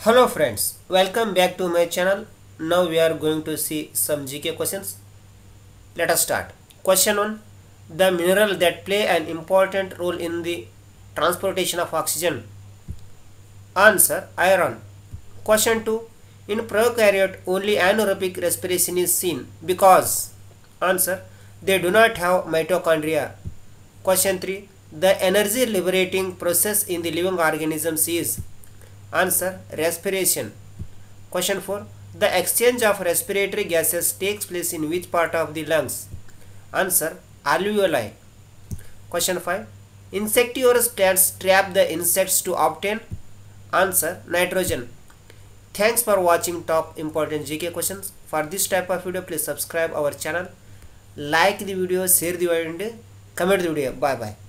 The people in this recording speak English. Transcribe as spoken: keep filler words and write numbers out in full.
Hello friends, welcome back to my channel. Now we are going to see some G K questions. Let us start. Question one. The mineral that play an important role in the transportation of oxygen. Answer: iron. Question two. In prokaryote only anaerobic respiration is seen because. Answer: they do not have mitochondria. Question three. The energy liberating process in the living organisms is. Answer: respiration. Question four. The exchange of respiratory gases takes place in which part of the lungs? Answer: alveoli. Question five. Insectivorous plants trap the insects to obtain. Answer: nitrogen. Thanks for watching top important G K questions. For this type of video, please subscribe our channel, like the video, share the video, and comment the video. Bye bye.